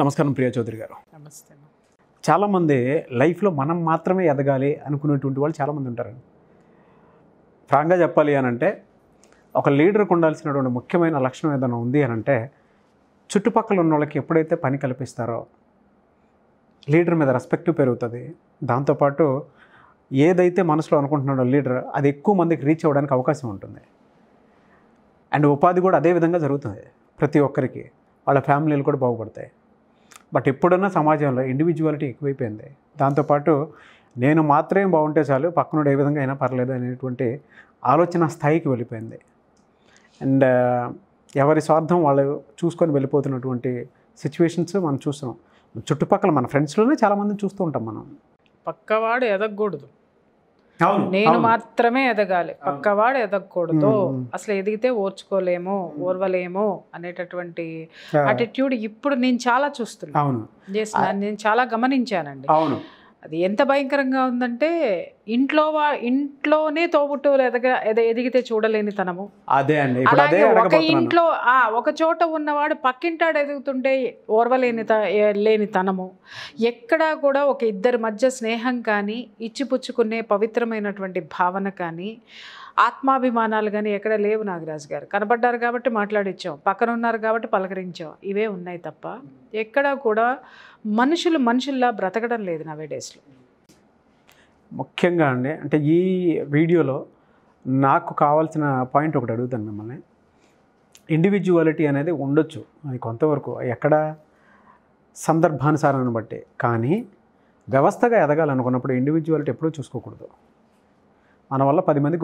నమస్కారం ప్రియా చౌదరి గారు. నమస్తే. చాలామంది లైఫ్లో మనం మాత్రమే ఎదగాలి అనుకునేటువంటి వాళ్ళు చాలామంది ఉంటారండి. ఫ్రాంక్గా చెప్పాలి అని అంటే ఒక లీడర్కి ఉండాల్సినటువంటి ముఖ్యమైన లక్షణం ఏదైనా ఉంది అని అంటే చుట్టుపక్కల ఉన్న వాళ్ళకి ఎప్పుడైతే పని కల్పిస్తారో లీడర్ మీద రెస్పెక్ట్ పెరుగుతుంది. దాంతోపాటు ఏదైతే మనసులో అనుకుంటున్నాడో లీడర్ అది ఎక్కువ మందికి రీచ్ అవ్వడానికి అవకాశం ఉంటుంది. అండ్ ఉపాధి కూడా అదే విధంగా జరుగుతుంది. ప్రతి ఒక్కరికి వాళ్ళ ఫ్యామిలీలు కూడా బాగుపడతాయి. బట్ ఎప్పుడన్నా సమాజంలో ఇండివిజువాలిటీ ఎక్కువైపోయింది. దాంతోపాటు నేను మాత్రమే బాగుంటే చాలు, పక్కనోడు ఏ విధంగా అయినా పర్లేదు అనేటువంటి ఆలోచన స్థాయికి వెళ్ళిపోయింది. అండ్ ఎవరి స్వార్థం వాళ్ళు చూసుకొని వెళ్ళిపోతున్నటువంటి సిచ్యువేషన్స్ మనం చూస్తాం. చుట్టుపక్కల మన ఫ్రెండ్స్లోనే చాలామందిని చూస్తూ ఉంటాం మనం. పక్కవాడు ఎదగకూడదు, నేను మాత్రమే ఎదగాలి, పక్కవాడు ఎదగకూడదు, అసలు ఎదిగితే ఓర్చుకోలేము, ఓర్వలేము అనేటటువంటి అటిట్యూడ్ ఇప్పుడు నేను చాలా చూస్తున్నాను. నేను చాలా గమనించానండి. అది ఎంత భయంకరంగా ఉందంటే ఇంట్లోనే తోబుట్టువులు ఎదిగితే చూడలేని తనము. అదే అండి. అలాగే ఒక ఇంట్లో ఒక చోట ఉన్నవాడు పక్కింటాడు ఎదుగుతుంటే లేని తనము. ఎక్కడా కూడా ఒక ఇద్దరి మధ్య స్నేహం కానీ, ఇచ్చిపుచ్చుకునే పవిత్రమైనటువంటి భావన కానీ, ఆత్మాభిమానాలు కానీ ఎక్కడ లేవు. నాగరాజు గారు కనబడ్డారు కాబట్టి మాట్లాడించాం, పక్కన ఉన్నారు కాబట్టి పలకరించాం, ఇవే ఉన్నాయి తప్ప ఎక్కడా కూడా మనుషుల్లా బ్రతకడం లేదు నవే డేస్లో. ముఖ్యంగా అండి, అంటే ఈ వీడియోలో నాకు కావాల్సిన పాయింట్ ఒకటి అడుగుతాను మిమ్మల్ని. ఇండివిజువాలిటీ అనేది ఉండొచ్చు, అది కొంతవరకు ఎక్కడ సందర్భానుసారాన్ని బట్టి. కానీ వ్యవస్థగా ఎదగాలనుకున్నప్పుడు ఇండివిజువాలిటీ ఎప్పుడూ చూసుకోకూడదు. మన వల్ల 10 మందికి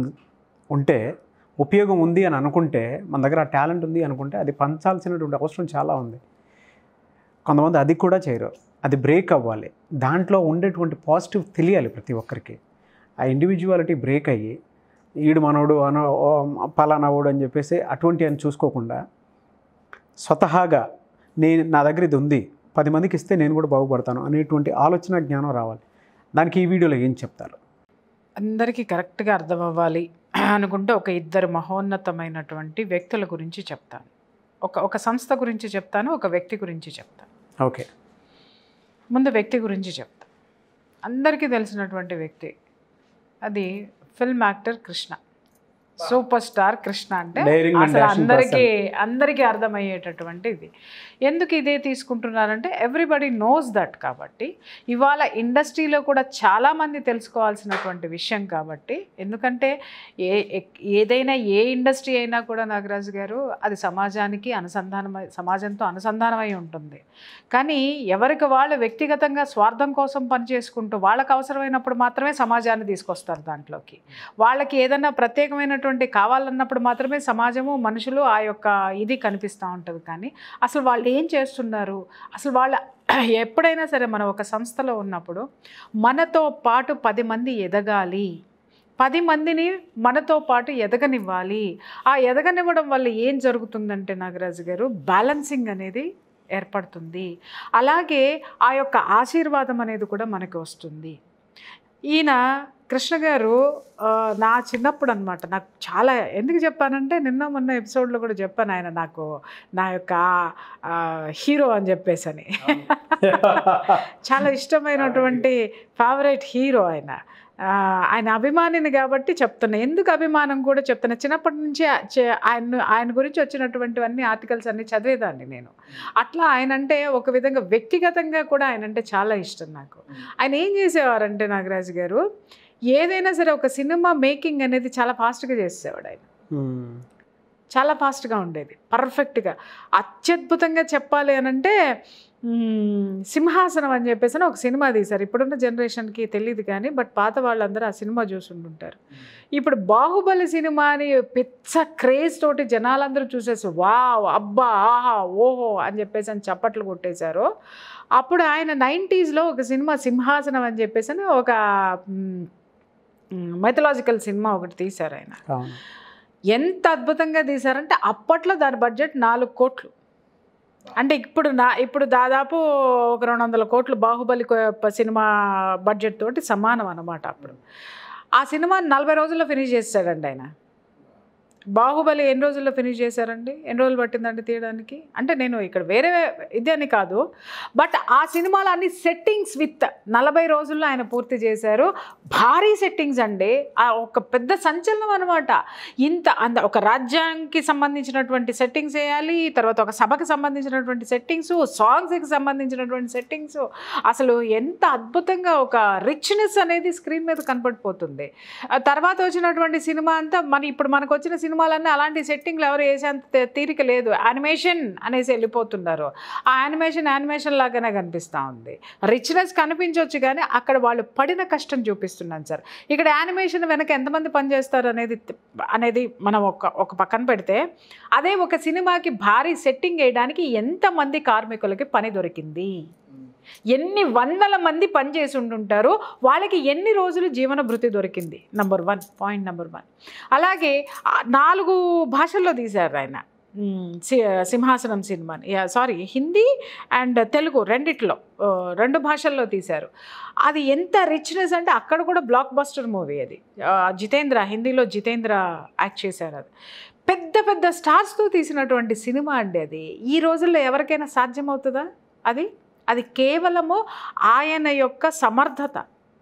ఉపయోగం ఉంది అని అనుకుంటే, మన దగ్గర ఆ టాలెంట్ ఉంది అనుకుంటే అది పంచాల్సినటువంటి అవసరం చాలా ఉంది. కొంతమంది అది కూడా చేయరు. అది బ్రేక్ అవ్వాలి. దాంట్లో ఉండేటువంటి పాజిటివ్ తెలియాలి ప్రతి ఒక్కరికి. ఆ ఇండివిజువాలిటీ బ్రేక్ అయ్యి ఈడు మనోడు పలానావాడు అని చెప్పేసి అటువంటి అని చూసుకోకుండా స్వతహాగా నా దగ్గర ఇది ఉంది, 10 మందికి ఇస్తే నేను కూడా బాగుపడతాను అనేటువంటి ఆలోచన జ్ఞానం రావాలి. దానికి ఈ వీడియోలో ఏం చెప్తారు? అందరికీ కరెక్ట్గా అర్థం అవ్వాలి అనుకుంటే ఒక ఇద్దరు మహోన్నతమైనటువంటి వ్యక్తుల గురించి చెప్తాను. ఒక సంస్థ గురించి చెప్తాను, ఒక వ్యక్తి గురించి చెప్తాను. ఓకే, ముందు వ్యక్తి గురించి చెప్తాను. అందరికీ తెలిసినటువంటి వ్యక్తి, అది film actor Krishna, super star Krishna. అంటే అసలు అందరికీ అర్థమయ్యేటటువంటి ఇది. ఎందుకు ఇదే తీసుకుంటున్నారంటే ఎవ్రీబడి నోస్ దట్. కాబట్టి ఇవాళ ఇండస్ట్రీలో కూడా చాలామంది తెలుసుకోవాల్సినటువంటి విషయం. కాబట్టి ఎందుకంటే ఏదైనా ఏ ఇండస్ట్రీ అయినా కూడా నాగరాజు గారు అది సమాజంతో అనుసంధానమై ఉంటుంది. కానీ ఎవరికి వాళ్ళు వ్యక్తిగతంగా స్వార్థం కోసం పనిచేసుకుంటూ వాళ్ళకు అవసరమైనప్పుడు మాత్రమే సమాజాన్ని తీసుకొస్తారు దాంట్లోకి. వాళ్ళకి ఏదైనా ప్రత్యేకమైన కావాలన్నప్పుడు మాత్రమే సమాజము, మనుషులు ఆ యొక్క ఇది కనిపిస్తూ ఉంటుంది. కానీ అసలు వాళ్ళు ఏం చేస్తున్నారు, అసలు వాళ్ళ ఎప్పుడైనా సరే మనం ఒక సంస్థలో ఉన్నప్పుడు మనతో పాటు 10 మంది ఎదగాలి, 10 మందిని మనతో పాటు ఎదగనివ్వాలి. ఆ ఎదగనివ్వడం వల్ల ఏం జరుగుతుందంటే నాగరాజు గారు, బ్యాలెన్సింగ్ అనేది ఏర్పడుతుంది. అలాగే ఆ యొక్క ఆశీర్వాదం అనేది కూడా మనకి వస్తుంది. ఈయన కృష్ణ గారు నా చిన్నప్పుడు అనమాట, నాకు చాలా ఎందుకు చెప్పానంటే మొన్న ఎపిసోడ్లో కూడా చెప్పాను, ఆయన నాకు నా యొక్క హీరో అని చెప్పేసని. చాలా ఇష్టమైనటువంటి ఫేవరెట్ హీరో ఆయన అభిమానిని కాబట్టి చెప్తున్నా. ఎందుకు అభిమానం కూడా చెప్తున్నా, చిన్నప్పటి నుంచి ఆయన గురించి వచ్చినటువంటివన్నీ ఆర్టికల్స్ అన్నీ చదివేదాన్ని నేను. అట్లా ఆయన అంటే ఒక విధంగా వ్యక్తిగతంగా కూడా ఆయన అంటే చాలా ఇష్టం నాకు. ఆయన ఏం చేసేవారంటే నాగరాజు గారు, ఏదైనా సరే ఒక సినిమా మేకింగ్ అనేది చాలా ఫాస్ట్గా చేసేవాడు ఆయన. చాలా ఫాస్ట్గా ఉండేది, పర్ఫెక్ట్గా, అత్యద్భుతంగా చెప్పాలి అని అంటే సింహాసనం అని చెప్పేసి ఒక సినిమా తీశారు. ఇప్పుడున్న జనరేషన్కి తెలియదు కానీ, బట్ పాత వాళ్ళందరూ ఆ సినిమా చూసుంటుంటారు. ఇప్పుడు బాహుబలి సినిమాని పిచ్చ క్రేజ్ తోటి జనాలందరూ చూసేసి వావ్, అబ్బా, ఆహా, ఓహో అని చెప్పేసి అని చప్పట్లు కొట్టేశారు. అప్పుడు ఆయన 90s ఒక సినిమా సింహాసనం అని చెప్పేసి ఒక మైథలాజికల్ సినిమా ఒకటి తీశారు ఆయన. ఎంత అద్భుతంగా తీశారంటే అప్పట్లో దాని బడ్జెట్ 4 కోట్లు. అంటే ఇప్పుడు దాదాపు ఒక 200 కోట్లు బాహుబలి సినిమా బడ్జెట్ తోటి సమానం అన్నమాట. అప్పుడు ఆ సినిమా 40 రోజుల్లో ఫినిష్ చేస్తాడండి ఆయన. బాహుబలి ఎన్ని రోజుల్లో ఫినిష్ చేశారండి? ఎన్ని రోజులు పట్టిందండి తీయడానికి? అంటే నేను ఇక్కడ వేరే ఇది అని కాదు, బట్ ఆ సినిమాలో అన్ని సెట్టింగ్స్ విత్ 40 రోజుల్లో ఆయన పూర్తి చేశారు. భారీ సెట్టింగ్స్ అండి, ఒక పెద్ద సంచలనం అనమాట. ఒక రాజ్యానికి సంబంధించినటువంటి సెట్టింగ్స్ వేయాలి, తర్వాత ఒక సభకు సంబంధించినటువంటి సెట్టింగ్స్, సాంగ్స్కి సంబంధించినటువంటి సెట్టింగ్స్, అసలు ఎంత అద్భుతంగా ఒక రిచ్నెస్ అనేది స్క్రీన్ మీద కనపడిపోతుంది. తర్వాత వచ్చినటువంటి సినిమా అంతా ఇప్పుడు మనకు వచ్చిన సినిమాలన్నీ అలాంటి సెట్టింగ్లు ఎవరు వేసేంత తీరిక లేదు. యానిమేషన్ అనేసి వెళ్ళిపోతున్నారు. ఆ యానిమేషన్ లాగానే కనిపిస్తూ ఉంది. రిచ్నెస్ కనిపించవచ్చు కానీ అక్కడ వాళ్ళు పడిన కష్టం చూపిస్తున్నాను సార్. ఇక్కడ యానిమేషన్ వెనక ఎంతమంది పనిచేస్తారు అనేది మనం ఒక పక్కన పెడితే, అదే ఒక సినిమాకి భారీ సెట్టింగ్ వేయడానికి ఎంతమంది కార్మికులకి పని దొరికింది, ఎన్ని వందల మంది పనిచేసి ఉంటుంటారు, వాళ్ళకి ఎన్ని రోజులు జీవన భృతి దొరికింది. Point number 1. అలాగే 4 భాషల్లో తీశారు ఆయన సింహాసనం సినిమాని. హిందీ అండ్ తెలుగు రెండిట్లో 2 భాషల్లో తీశారు. అది ఎంత రిచ్నెస్ అంటే అక్కడ కూడా బ్లాక్ బస్టర్ మూవీ అది. హిందీలో జితేంద్ర యాక్ట్ చేశారు. అది పెద్ద పెద్ద స్టార్స్తో తీసినటువంటి సినిమా అండి. అది ఈ రోజుల్లో ఎవరికైనా సాధ్యమవుతుందా? అది కేవలము ఆయన యొక్క సమర్థత,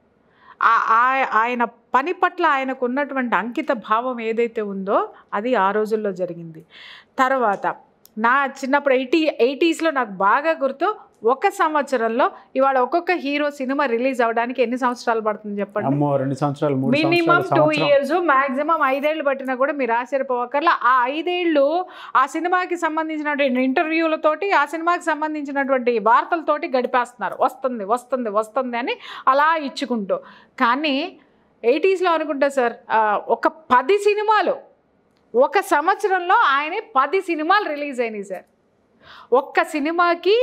ఆయన పని పట్ల ఆయనకు ఉన్నటువంటి అంకిత భావం ఏదైతే ఉందో అది ఆ రోజుల్లో జరిగింది. తర్వాత నా చిన్నప్పుడు 80s నాకు బాగా గుర్తు, ఒక సంవత్సరంలో ఇవాళ ఒక్కొక్క హీరో సినిమా రిలీజ్ అవ్వడానికి ఎన్ని సంవత్సరాలు పడుతుంది చెప్పండి? 2 సంవత్సరాలు, మినిమం 2 years, మ్యాక్సిమం 5 ఏళ్ళు పట్టినా కూడా మీరు ఆశ్చర్యపోవక్కర్లా. ఆ 5 ఏళ్ళు ఆ సినిమాకి సంబంధించినటువంటి ఇంటర్వ్యూలతోటి, ఆ సినిమాకి సంబంధించినటువంటి వార్తలతోటి గడిపేస్తున్నారు. వస్తుంది అని అలా ఇచ్చుకుంటూ. కానీ 80s అనుకుంటా సార్, ఒక 10 సినిమాలు ఒక సంవత్సరంలో ఆయన 10 సినిమాలు రిలీజ్ అయినాయి సార్. ఒక్క సినిమాకి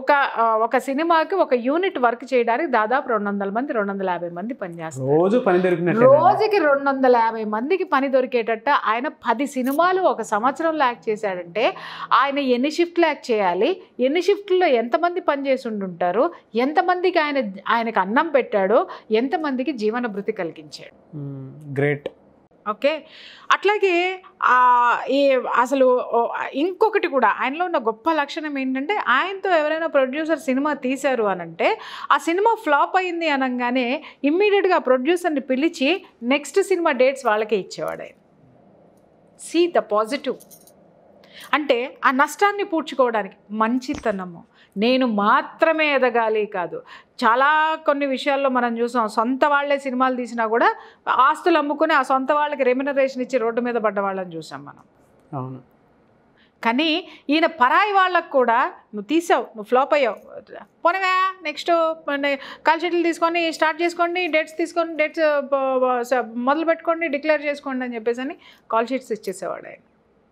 ఒక యూనిట్ వర్క్ చేయడానికి దాదాపు 200 మంది 250 మంది పనిచేస్తారు. రోజుకి 250 మందికి పని దొరికేటట్టు ఆయన 10 సినిమాలు ఒక సంవత్సరంలో యాక్ట్ చేశాడంటే ఆయన ఎన్ని షిఫ్ట్లు యాక్ట్ చేయాలి, ఎన్ని షిఫ్ట్లో ఎంతమంది పనిచేసి ఉంటుంటారు, ఎంతమందికి ఆయనకు అన్నం పెట్టాడు, ఎంతమందికి జీవన భృతి కలిగించాడు. గ్రేట్. ఓకే. అట్లాగే అసలు ఇంకొకటి కూడా ఆయనలో ఉన్న గొప్ప లక్షణం ఏంటంటే, ఆయనతో ఎవరైనా ప్రొడ్యూసర్ సినిమా తీశారు అనంటే ఆ సినిమా ఫ్లాప్ అయింది అనగానే ఇమ్మీడియట్గా ప్రొడ్యూసర్ని పిలిచి నెక్స్ట్ సినిమా డేట్స్ వాళ్ళకే ఇచ్చేవాడు ఆయన. See the positive. అంటే ఆ నష్టాన్ని పూడ్చుకోవడానికి మంచితనము, నేను మాత్రమే ఎదగాలి కాదు. కొన్ని విషయాల్లో మనం చూసాం, సొంత వాళ్ళే సినిమాలు తీసినా కూడా ఆస్తులు అమ్ముకుని ఆ సొంత వాళ్ళకి రెమ్యునరేషన్ ఇచ్చి రోడ్డు మీద పడ్డ వాళ్ళని చూసాం మనం. అవును. కానీ ఈయన పరాయి వాళ్ళకు కూడా నువ్వు తీసావు, నువ్వు ఫ్లాప్ అయ్యావు, పోనవా నెక్స్ట్ కాల్ షీట్లు తీసుకొని స్టార్ట్ చేసుకోండి, డేట్స్ తీసుకొని డేట్స్ మొదలు పెట్టుకోండి, డిక్లేర్ చేసుకోండి అని చెప్పేసి అని కాల్ షీట్స్ ఇచ్చేసేవాడు ఆయన.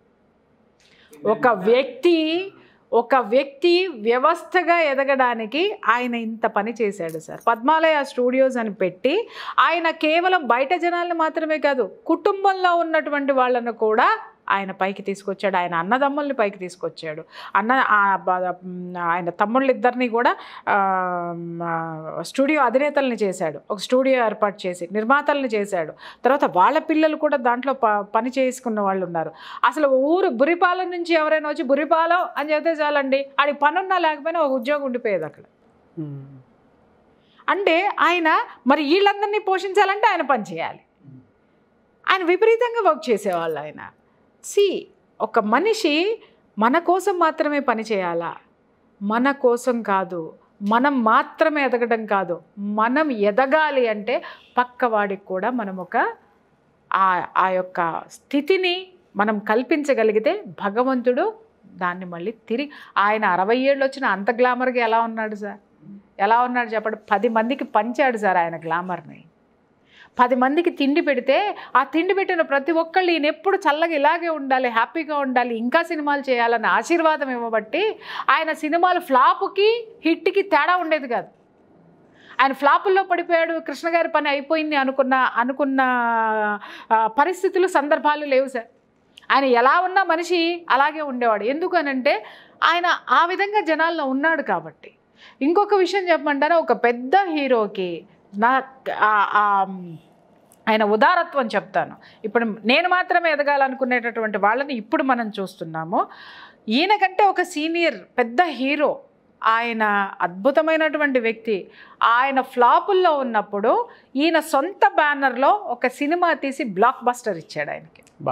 ఒక వ్యక్తి వ్యవస్థగా ఎదగడానికి ఆయన ఇంత పని చేశాడు సార్. పద్మాలయ స్టూడియోస్ అని పెట్టి ఆయన కేవలం బయట జనాలను మాత్రమే కాదు, కుటుంబంలో ఉన్నటువంటి వాళ్ళను కూడా ఆయన పైకి తీసుకొచ్చాడు. ఆయన అన్నదమ్ముల్ని పైకి తీసుకొచ్చాడు. ఆయన తమ్ముళ్ళిద్దరినీ కూడా స్టూడియో అధినేతల్ని చేశాడు. ఒక స్టూడియో ఏర్పాటు చేసి నిర్మాతల్ని చేశాడు. తర్వాత వాళ్ళ పిల్లలు కూడా దాంట్లో పని చేసుకున్న వాళ్ళు ఉన్నారు. అసలు బురిపాలెం నుంచి ఎవరైనా వచ్చి బురిపాలెం అని చెప్తే చాలండి, ఆడికి పనున్నా లేకపోయినా ఒక ఉద్యోగం ఉండిపోయేది అక్కడ. అంటే ఆయన మరి వీళ్ళందరినీ పోషించాలంటే ఆయన పని చేయాలి. ఆయన విపరీతంగా వర్క్ చేసేవాళ్ళు ఆయన. ఒక మనిషి మన కోసం మాత్రమే పని చేయాలా? మన కోసం కాదు, మనం మాత్రమే ఎదగడం కాదు, మనం ఎదగాలి అంటే పక్కవాడికి కూడా మనం ఆ యొక్క స్థితిని మనం కల్పించగలిగితే భగవంతుడు దాన్ని మళ్ళీ తిరిగి ఆయన 60 ఏళ్ళు వచ్చిన అంత గ్లామర్గా ఎలా ఉన్నాడు సార్? ఎలా ఉన్నాడు చెప్పండి? 10 మందికి పంచాడు సార్ ఆయన గ్లామర్ని. 10 మందికి తిండి పెడితే ఆ తిండి పెట్టిన ప్రతి ఒక్కళ్ళు ఈయన ఎప్పుడు చల్లగా ఇలాగే ఉండాలి, హ్యాపీగా ఉండాలి, ఇంకా సినిమాలు చేయాలన్న ఆశీర్వాదం ఇవ్వబట్టి ఆయన సినిమాలు ఫ్లాప్కి హిట్కి తేడా ఉండేది కాదు. ఆయన ఫ్లాపుల్లో పడిపోయాడు, కృష్ణ గారి పని అయిపోయింది అనుకున్న పరిస్థితులు సందర్భాలు లేవు సార్. ఆయన ఎలా ఉన్న మనిషి అలాగే ఉండేవాడు. ఎందుకనంటే ఆయన ఆ విధంగా జనాల్లో ఉన్నాడు కాబట్టి. ఇంకొక విషయం చెప్పమంటారా, ఒక పెద్ద హీరోకి ఆయన ఉదారత్వం చెప్తాను. ఇప్పుడు నేను మాత్రమే ఎదగాలనుకునేటటువంటి వాళ్ళని ఇప్పుడు మనం చూస్తున్నాము. ఈయనకంటే ఒక సీనియర్ పెద్ద హీరో, ఆయన అద్భుతమైనటువంటి వ్యక్తి. ఆయన ఫ్లాపుల్లో ఉన్నప్పుడు ఈయన సొంత బ్యానర్లో ఒక సినిమా తీసి బ్లాక్ బస్టర్ ఇచ్చాడు ఆయనకి. బా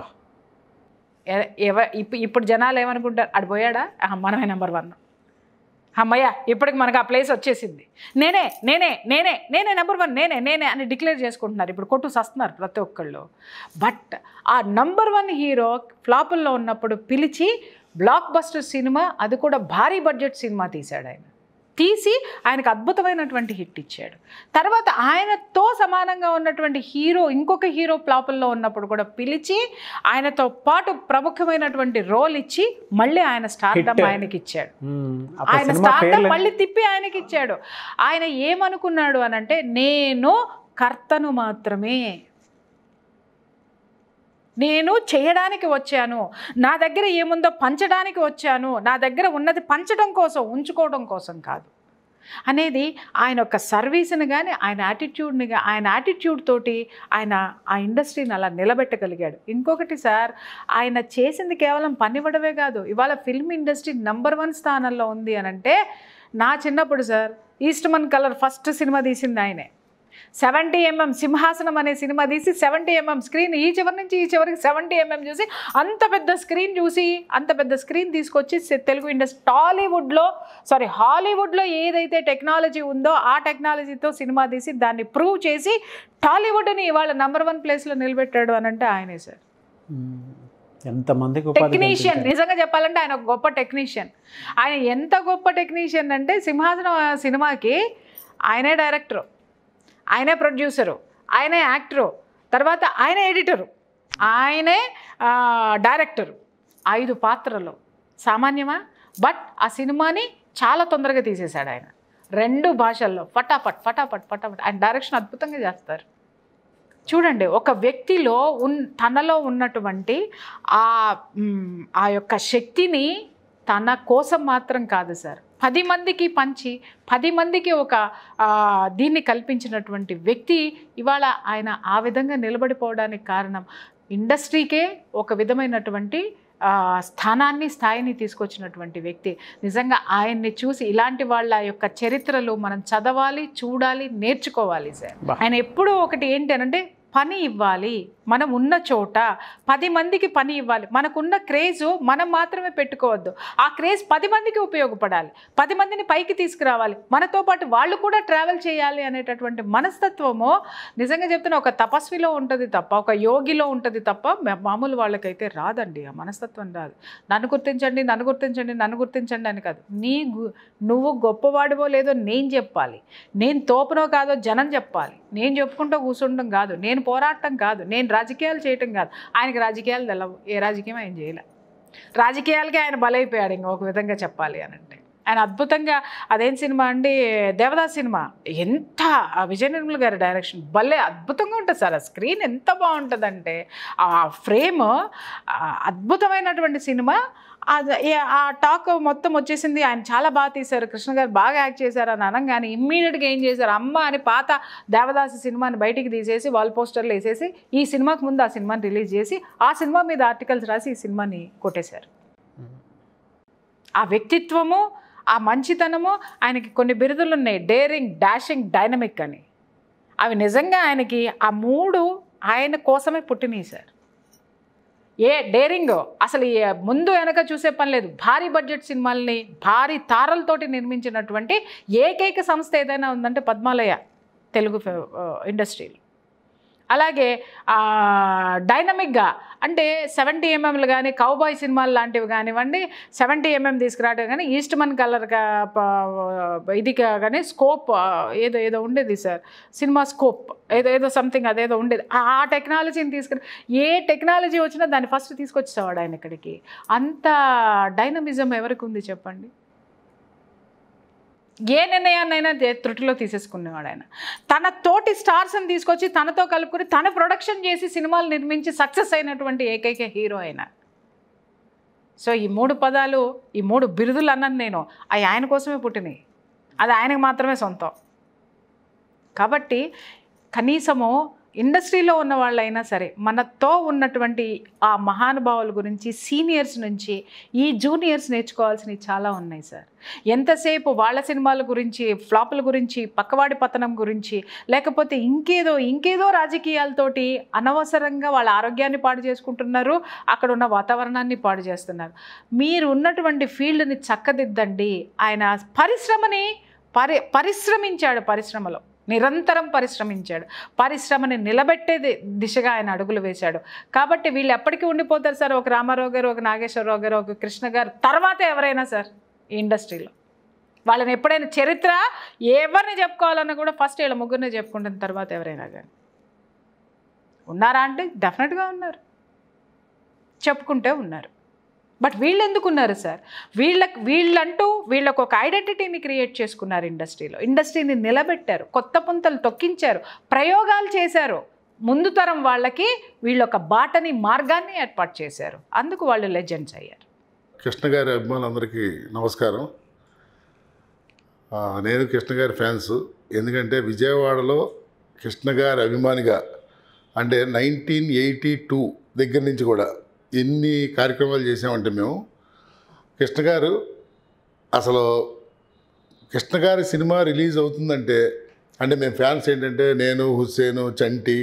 ఇప్పుడు జనాలు ఏమనుకుంటారు, అటు పోయాడా, మనమే నెంబర్ 1, అమ్మయ్య ఇప్పటికి మనకు ఆ ప్లేస్ వచ్చేసింది, నేనే నేనే నేనే నేనే నెంబర్ 1, నేనే నేనే అని డిక్లేర్ చేసుకుంటున్నారు. ఇప్పుడు కొట్టు సస్తున్నారు ప్రతి ఒక్కళ్ళు. బట్ ఆ నెంబర్ 1 హీరో ఫ్లాపుల్లో ఉన్నప్పుడు పిలిచి బ్లాక్ బస్టర్ సినిమా, అది కూడా భారీ బడ్జెట్ సినిమా తీశాడు. ఆయన తీసి ఆయనకు అద్భుతమైనటువంటి హిట్ ఇచ్చాడు. తర్వాత ఆయనతో సమానంగా ఉన్నటువంటి హీరో, ఇంకొక హీరో ఫ్లాపుల్లో ఉన్నప్పుడు కూడా పిలిచి ఆయనతో పాటు ప్రముఖమైనటువంటి రోల్ ఇచ్చి మళ్ళీ ఆయన స్టార్డమ్ ఆయనకి ఇచ్చాడు. ఆయన స్టార్డమ్ మళ్ళీ తిప్పి ఆయనకి ఇచ్చాడు. ఆయన ఏమనుకున్నాడు అనంటే, నేను కర్తను మాత్రమే, నేను చేయడానికి వచ్చాను, నా దగ్గర ఏముందో పంచడానికి వచ్చాను, నా దగ్గర ఉన్నది పంచడం కోసం, ఉంచుకోవడం కోసం కాదు అనేది ఆయన యొక్క సర్వీస్ని కానీ ఆయన యాటిట్యూడ్ని ఆయన యాటిట్యూడ్ తోటి ఆయన ఆ ఇండస్ట్రీని అలా నిలబెట్టగలిగాడు. ఇంకొకటి సార్, ఆయన చేసింది కేవలం పని ఇవ్వడమే కాదు. ఇవాళ ఫిల్మ్ ఇండస్ట్రీ నెంబర్ 1 స్థానంలో ఉంది అనంటే, నా చిన్నప్పుడు sir Eastman colour first cinema తీసింది ఆయనే. 70mm సింహాసనం అనే సినిమా తీసి 70mm స్క్రీన్, ఈ చివరి నుంచి ఈ చివరికి 70mm చూసి, అంత పెద్ద స్క్రీన్ చూసి, అంత పెద్ద స్క్రీన్ తీసుకొచ్చి తెలుగు ఇండస్ట్రీ హాలీవుడ్లో ఏదైతే టెక్నాలజీ ఉందో ఆ టెక్నాలజీతో సినిమా తీసి దాన్ని ప్రూవ్ చేసి టాలీవుడ్ని ఇవాళ నెంబర్ 1 ప్లేస్లో నిలబెట్టాడు అనంటే ఆయనే సార్. ఎంతమందికి టెక్నీషియన్, నిజంగా చెప్పాలంటే ఆయన ఒక గొప్ప టెక్నీషియన్. ఆయన ఎంత గొప్ప టెక్నీషియన్ అంటే, సింహాసనం సినిమాకి ఆయనే డైరెక్టరు, ఆయనే ప్రొడ్యూసరు, ఆయనే యాక్టరు, తర్వాత ఆయనే ఎడిటరు, ఆయనే డైరెక్టరు. 5 పాత్రలు సామాన్యమా? బట్ ఆ సినిమాని చాలా తొందరగా తీసేశాడు ఆయన. 2 భాషల్లో ఫటాఫట్ ఫటాఫట్ ఫటాఫట్. ఆయన డైరెక్షన్ అద్భుతంగా చేస్తారు. చూడండి, ఒక వ్యక్తిలో తనలో ఉన్నటువంటి ఆ యొక్క శక్తిని తన కోసం మాత్రం కాదు సార్, 10 మందికి పంచి 10 మందికి ఒక దీన్ని కల్పించినటువంటి వ్యక్తి ఇవాళ ఆయన ఆ విధంగా నిలబడిపోవడానికి కారణం ఇండస్ట్రీకే ఒక విధమైనటువంటి స్థాయిని తీసుకొచ్చినటువంటి వ్యక్తి. నిజంగా ఆయన్ని చూసి ఇలాంటి వాళ్ళ యొక్క చరిత్రలు మనం చదవాలి, చూడాలి, నేర్చుకోవాలి సార్. ఆయన ఎప్పుడూ ఒకటి ఏంటి అనంటే, పని ఇవ్వాలి, మనం ఉన్న చోట 10 మందికి పని ఇవ్వాలి. మనకున్న క్రేజు మనం మాత్రమే పెట్టుకోవద్దు, ఆ క్రేజ్ 10 మందికి ఉపయోగపడాలి, 10 మందిని పైకి తీసుకురావాలి, మనతో పాటు వాళ్ళు కూడా ట్రావెల్ చేయాలి అనేటటువంటి మనస్తత్వము నిజంగా చెప్తున్నా ఒక తపస్విలో ఉంటుంది తప్ప, ఒక యోగిలో ఉంటుంది తప్ప మామూలు వాళ్ళకైతే రాదండి. ఆ మనస్తత్వం రాదు. నన్ను గుర్తించండి, నన్ను గుర్తించండి, నన్ను గుర్తించండి అని కాదు. నువ్వు గొప్పవాడివో లేదో నేను చెప్పాలి, నేను తోపునో కాదో జనం చెప్పాలి, నేను చెప్పుకుంటూ కూర్చుండడం కాదు, నేను పోరాటం కాదు, నేను రాజకీయాలు చేయటం కాదు. ఆయనకి రాజకీయాలు తెలవు, ఏ రాజకీయం ఆయన చేయలే. రాజకీయాలకే ఆయన బలైపోయాడు ఇంకొక విధంగా చెప్పాలి అని అంటే. ఆయన అద్భుతంగా, అదేం సినిమా అండి, దేవదాస్ సినిమా, ఎంత విజయ నిర్మల్ గారి డైరెక్షన్ భలే అద్భుతంగా ఉంటుంది సార్. ఆ స్క్రీన్ ఎంత బాగుంటుందంటే, ఆ ఫ్రేమ్ అద్భుతమైనటువంటి సినిమా. ఆ టాక్ మొత్తం వచ్చేసింది, ఆయన చాలా బాగా తీశారు, కృష్ణ గారు బాగా యాక్ట్ చేశారు అని అనగానే ఇమ్మీడియట్గా ఏం చేశారు, అమ్మ అని పాత దేవదాసి సినిమాని బయటికి తీసేసి వాల్ పోస్టర్లు వేసేసి ఈ సినిమాకి ముందు ఆ సినిమాని రిలీజ్ చేసి ఆ సినిమా మీద ఆర్టికల్స్ రాసి ఈ సినిమాని కొట్టేశారు. ఆ వ్యక్తిత్వము, ఆ మంచితనము, ఆయనకి కొన్ని బిరుదులు ఉన్నాయి, డేరింగ్, డాషింగ్, డైనమిక్ అని. అవి నిజంగా ఆయనకి ఆ 3 ఆయన కోసమే పుట్టినాయి సార్. డేరింగ్ అసలు ముందు వెనక చూసే పని లేదు. భారీ బడ్జెట్ సినిమాల్ని భారీ తారలతోటి నిర్మించినటువంటి ఏకైక సంస్థ ఏదైనా ఉందంటే పద్మాలయ తెలుగు ఇండస్ట్రీలో. అలాగే డైనమిక్గా అంటే 70mm కానీ కౌబాయ్ సినిమాలు లాంటివి కానివ్వండి, 70mm తీసుకురావడం కానీ, ఈస్ట్మన్ కలర్ ఇది కానీ స్కోప్ ఏదో ఉండేది సార్, సినిమా స్కోప్ ఏదో సంథింగ్ అదేదో ఉండేది. ఆ టెక్నాలజీని తీసుకుని ఏ టెక్నాలజీ వచ్చినా దాన్ని ఫస్ట్ తీసుకొచ్చేవాడు ఆయన ఇక్కడికి. అంత డైనమిజం ఎవరికి ఉంది చెప్పండి? ఏ నిర్ణయాన్నైనా త్రుటిలో తీసేసుకునేవాడు ఆయన. తన తోటి స్టార్స్ని తీసుకొచ్చి తనతో కలుపుకొని తన ప్రొడక్షన్ చేసి సినిమాలు నిర్మించి సక్సెస్ అయినటువంటి ఏకైక హీరో ఆయన. సో ఈ 3 పదాలు, ఈ 3 బిరుదులు అన్నాను నేను, అవి ఆయన కోసమే పుట్టినాయి, అది ఆయనకు మాత్రమే సొంతం. కాబట్టి కనీసము ఇండస్ట్రీలో ఉన్న వాళ్ళైనా సరే మనతో ఉన్నటువంటి ఆ మహానుభావుల గురించి సీనియర్స్ నుంచి ఈ జూనియర్స్ నేర్చుకోవాల్సినవి చాలా ఉన్నాయి సార్. ఎంతసేపు వాళ్ళ సినిమాల గురించి, ఫ్లాపుల గురించి, పక్కవాడి పతనం గురించి, లేకపోతే ఇంకేదో రాజకీయాలతోటి అనవసరంగా వాళ్ళ ఆరోగ్యాన్ని పాడు చేసుకుంటున్నారు, అక్కడ ఉన్న వాతావరణాన్ని పాడు చేస్తున్నారు. మీరు ఉన్నటువంటి ఫీల్డ్ని చక్కదిద్దండి. ఆయన పరిశ్రమించాడు, పరిశ్రమలో నిరంతరం పరిశ్రమించాడు, పరిశ్రమని నిలబెట్టే దిశగా ఆయన అడుగులు వేశాడు. కాబట్టి వీళ్ళు ఎప్పటికీ ఉండిపోతారు సార్. ఒక రామారావు గారు, ఒక నాగేశ్వరరావు గారు, ఒక కృష్ణ గారు తర్వాత ఎవరైనా సార్ ఈ ఇండస్ట్రీలో. వాళ్ళని ఎప్పుడైనా చరిత్ర ఎవరిని చెప్పుకోవాలన్నా కూడా ఫస్ట్ వీళ్ళ ముగ్గురిని చెప్పుకుంటున్న తర్వాత ఎవరైనా కానీ ఉన్నారా అంటే డెఫినెట్గా ఉన్నారు, చెప్పుకుంటే ఉన్నారు. బట్ వీళ్ళు ఎందుకు ఉన్నారు సార్? వీళ్ళకు ఒక ఐడెంటిటీని క్రియేట్ చేసుకున్నారు ఇండస్ట్రీలో. ఇండస్ట్రీని నిలబెట్టారు, కొత్త పుంతలు తొక్కించారు, ప్రయోగాలు చేశారు. ముందు తరం వాళ్ళకి వీళ్ళొక బాటని, మార్గాన్ని ఏర్పాటు చేశారు. అందుకు వాళ్ళు లెజెండ్స్ అయ్యారు. కృష్ణ గారి అభిమానులందరికీ నమస్కారం. నేను కృష్ణ గారి ఫ్యాన్స్. ఎందుకంటే విజయవాడలో కృష్ణ గారి అభిమానిగా అంటే 1982 దగ్గర నుంచి కూడా ఎన్ని కార్యక్రమాలు చేసామంటే మేము కృష్ణ గారు అసలు కృష్ణ గారి సినిమా రిలీజ్ అవుతుందంటే అంటే మేము ఫ్యాన్స్ ఏంటంటే నేను, హుస్సేను, చంటి,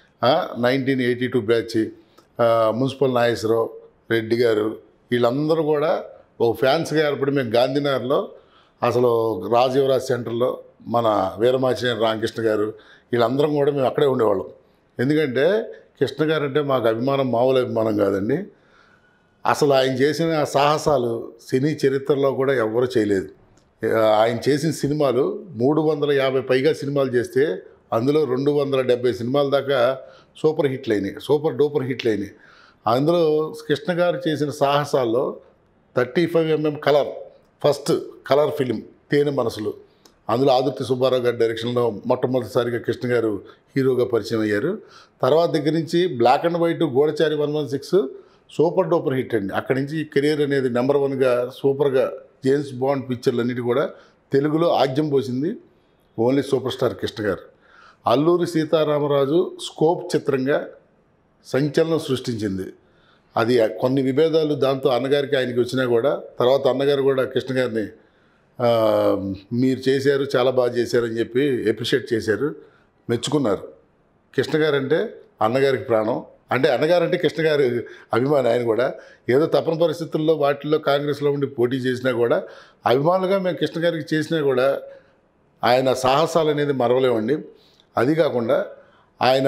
1982 బ్యాచ్, మున్సిపల్ నాగేశ్వరరావు, రెడ్డి గారు, వీళ్ళందరూ కూడా ఒక ఫ్యాన్స్గా ఏర్పడి మేము గాంధీనగర్లో అసలు రాజీవరాజ్ సెంటర్లో మన వీరమాచినేని రామకృష్ణ గారు వీళ్ళందరం కూడా మేము అక్కడే ఉండేవాళ్ళం. ఎందుకంటే కృష్ణ గారు అంటే మాకు అభిమానం మామూలు అభిమానం కాదండి. అసలు ఆయన చేసిన సాహసాలు సినీ చరిత్రలో కూడా ఎవ్వరూ చేయలేదు. ఆయన చేసిన సినిమాలు 350 పైగా సినిమాలు చేస్తే అందులో 270 సినిమాల దాకా సూపర్ హిట్లు అయినాయి, సూపర్ డూపర్ హిట్లు అయినాయి. అందులో కృష్ణ గారు చేసిన సాహసాల్లో 35mm colour, first colour film Thene Manasulu, అందులో ఆదుర్తి సుబ్బారావు గారి డైరెక్షన్లో మొట్టమొదటిసారిగా కృష్ణ గారు హీరోగా పరిచయం అయ్యారు. తర్వాత దగ్గర నుంచి black and white Goodachari 116 super duper hit అండి. అక్కడి నుంచి కెరీర్ అనేది నెంబర్ 1గా సూపర్గా జేమ్స్ బాండ్ పిక్చర్లు అన్నిటి కూడా తెలుగులో ఆజ్యం పోసింది ఓన్లీ సూపర్ స్టార్ కృష్ణ గారు. అల్లూరి సీతారామరాజు స్కోప్ చిత్రంగా సంచలనం సృష్టించింది. అది కొన్ని విభేదాలు దాంతో అన్నగారికి ఆయనకి వచ్చినా కూడా తర్వాత అన్నగారు కూడా కృష్ణ గారిని మీరు చేశారు, చాలా బాగా చేశారని చెప్పి అప్రిషియేట్ చేశారు, మెచ్చుకున్నారు. కృష్ణ గారు అంటే అన్నగారికి ప్రాణం. అంటే అన్నగారు అంటే కృష్ణ గారి అభిమాని. ఆయన కూడా ఏదో తప్పని పరిస్థితుల్లో వాటిల్లో కాంగ్రెస్లో ఉండి పోటీ చేసినా కూడా అభిమానులుగా మేము కృష్ణ గారికి చేసినా కూడా ఆయన సాహసాలు అనేది మరవలేమండి. అది కాకుండా ఆయన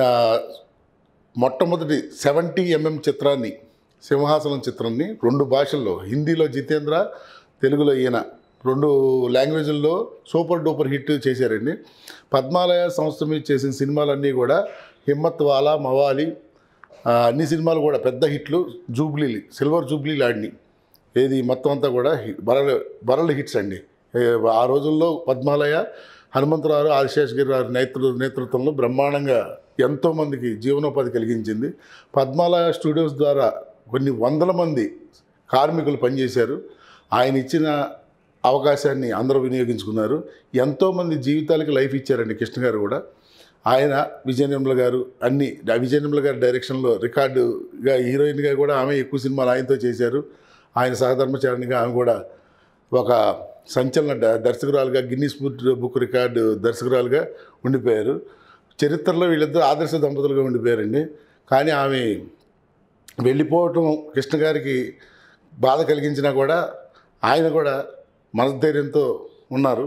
మొట్టమొదటి 70mm చిత్రాన్ని, సింహాసనం చిత్రాన్ని 2 భాషల్లో, హిందీలో జితేంద్ర, తెలుగులో ఈయన, 2 లాంగ్వేజ్ల్లో సూపర్ డూపర్ హిట్ చేశారండి. పద్మాలయ సంస్థ మీద చేసిన సినిమాలన్నీ కూడా హిమ్మత్ వాలా, మవాలి, అన్ని సినిమాలు కూడా పెద్ద హిట్లు, జూబ్లీలు, సిల్వర్ జూబ్లీలు ఆడినాయి. ఏది మొత్తం అంతా కూడా వరల్డ్ హిట్స్ అండి. ఆ రోజుల్లో పద్మాలయ హనుమంతరావు, ఆదిశేషగిరి గారి నేతృత్వంలో బ్రహ్మాండంగా ఎంతోమందికి జీవనోపాధి కలిగించింది. పద్మాలయ స్టూడియోస్ ద్వారా కొన్ని వందల మంది కార్మికులు పనిచేశారు. ఆయన ఇచ్చిన అవకాశాన్ని అందరూ వినియోగించుకున్నారు. ఎంతోమంది జీవితాలకి లైఫ్ ఇచ్చారండి కృష్ణ గారు కూడా. ఆయన విజయనిర్మల గారు అన్ని విజయనిర్మల గారి డైరెక్షన్లో రికార్డుగా హీరోయిన్గా కూడా ఆమె ఎక్కువ సినిమాలు ఆయనతో చేశారు. ఆయన సహధర్మచారిణిగా ఆమె కూడా ఒక సంచలన దర్శకురాలుగా గిన్నీస్ బుక్ రికార్డు దర్శకురాలుగా ఉండిపోయారు. చరిత్రలో వీళ్ళిద్దరు ఆదర్శ దంపతులుగా ఉండిపోయారండి. కానీ ఆమె వెళ్ళిపోవటం కృష్ణ గారికి బాధ కలిగించినా కూడా ఆయన కూడా మనధైర్యంతో ఉన్నారు.